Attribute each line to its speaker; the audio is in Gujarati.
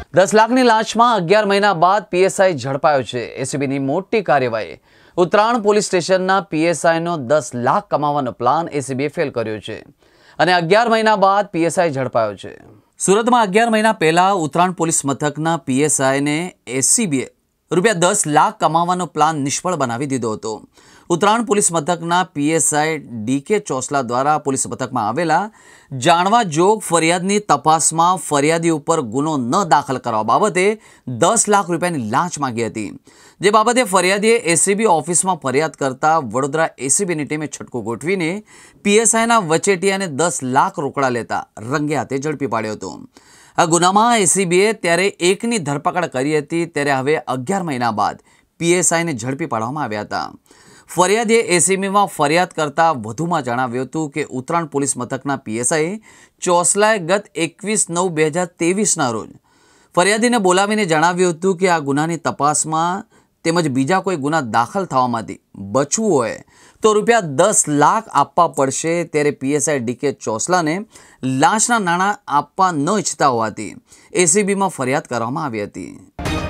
Speaker 1: 10 લાખની લાંચમાં 11 મહિના બાદ પીએસઆઈ ઝડપાયો છે। એસીબીની મોટી કાર્યવાહી। ઉત્તરાયણ પોલીસ સ્ટેશનના પીએસઆઈનો 10 લાખ કમાવાનો પ્લાન એસીબીએ ફેલ કર્યો છે અને 11 મહિના બાદ પીએસઆઈ ઝડપાયો છે। સુરતમાં 11 મહિના પહેલા ઉત્તરાયણ પોલીસ મથકના પીએસઆઈને એસીબીએ ₹10 લાખ કમાવાનો પ્લાન નિષ્ફળ બનાવી દીધો હતો। ઉત્તરાયણ પોલીસ મથકના પીએસઆઈ ડીકે ચોસલા દ્વારા પોલીસ મથકમાં આવેલા જાણવા જોગ ફરિયાદની તપાસમાં ફરિયાદી ઉપર ગુનો ન દાખલ કરવા બાબતે ₹10 લાખ રૂપિયાની લાંચ માંગી હતી, જે બાબતે ફરિયાદીએ એસીબી ઓફિસમાં ફરિયાદ કરતા વડોદરા એસીબીની ટીમે છટકો ગોઠવીને પીએસઆઈના વચેટિયાને ₹10 લાખ રોકડા લેતા રંગે હાથે ઝડપી પાડ્યો હતો। આ ગુનામાં એસીબીએ ત્યારે એકની ધરપકડ કરી હતી, ત્યારે હવે 11 મહિના બાદ પીએસઆઈને ઝડપી પાડવામાં આવ્યા હતા। ફરિયાદીએ એસીબીમાં ફરિયાદ કરતા વધુમાં જણાવ્યું હતું કે ઉત્તરાયણ પોલીસ મથકના પીએસઆઈ ચોસલાએ ગત 21/9/2023ના રોજ ફરિયાદીને બોલાવીને જણાવ્યું હતું કે આ ગુનાની તપાસમાં તેમજ બીજા કોઈ ગુના દાખલ થવામાંથી બચવું હોય તો ₹10 લાખ આપવા પડશે। ત્યારે પીએસઆઈ ડીકે ચોસલાને લાંચના નાણાં આપવા ન ઈચ્છતા હોવાથી એસીબીમાં ફરિયાદ કરવામાં આવી હતી।